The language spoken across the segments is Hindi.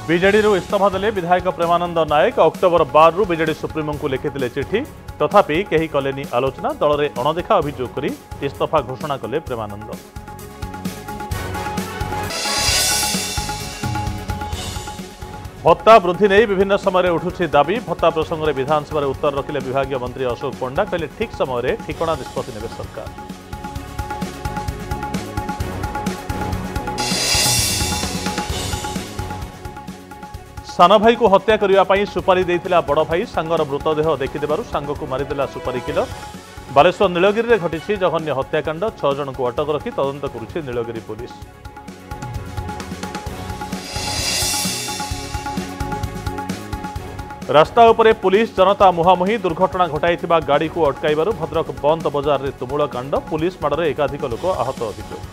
बीजेडी इस्तीफा देले विधायक प्रेमानंद नायक अक्टोबर 12 रु बीजेडी सुप्रीमो को लिखिते चिठी तथापि कहीं कलेनी आलोचना दल में अणदेखा अभियोग कर इस्तीफा घोषणा कले प्रेमानंद। भत्ता वृद्धि नहीं विभिन्न समय उठुछि दाबी भत्ता प्रसंग में विधानसभा उत्तर रखिले विभाग मंत्री अशोक पंडा कहले ठीक समय ठिकणा निष्पत्ति नेबे सरकार। सान भाई को हत्या करने सुपारी देथिला बड़ भाई सांगर मृतदेह देखिदेबारु सांग को मारिदेला सुपारी किलर। बालेश्वर नीलगिरी में घटी जघन्य हत्याकांड 6 जन को अटक रखी तदंत करुछि नीलगिरी पुलिस। रास्ता उपरे पुलिस जनता मुहांमुही दुर्घटना घटाइथिबा गाड़ी को अटकाइबारु भद्रक बंद बजार रे तुमुल कांड पुलिस माड़े एकाधिक लोक आहत अभियोग।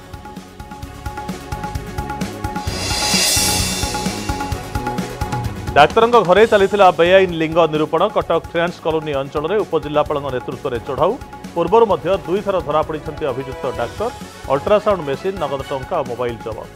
डाक्तर घरे चलता बेआईन लिंग निरूपण कटक फ्रेंड्स कॉलोनी अंचल में उपजिलापाल नेतृत्व में चढ़ाऊ पूर्वर 2 थर धरा पड़ी अभियुक्त डाक्तर अल्ट्रासाउंड मेसीन नगद टंका और मोबाइल जबत।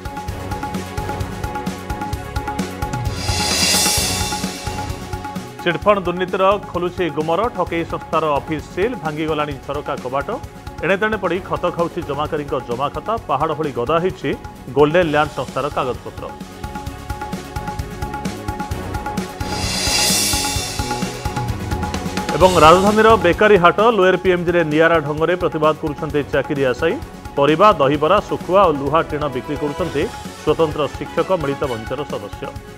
चिटफंड दुर्नीतिर खोलुछि गुमर ठकई संस्थार ऑफिस सील भांगीगलानी झरका कबाट एणेतेणे पड़ी खत खाऊछि जमाकारी जमा खाता पहाड़ भली गदा होइछि गोल्डन लैंड संस्थार कागजपत्र। एवं राजधानीर बेकारी हाट लोयर पीएमजी रे नियारा ढंगरे प्रतिवाद करुछन्ते चाकिरी आशायी परिबा दहीबरा सुखुआ और लुहा टीण बिक्री करुछन्ते स्वतंत्र शिक्षक मिलित मंचर सदस्य।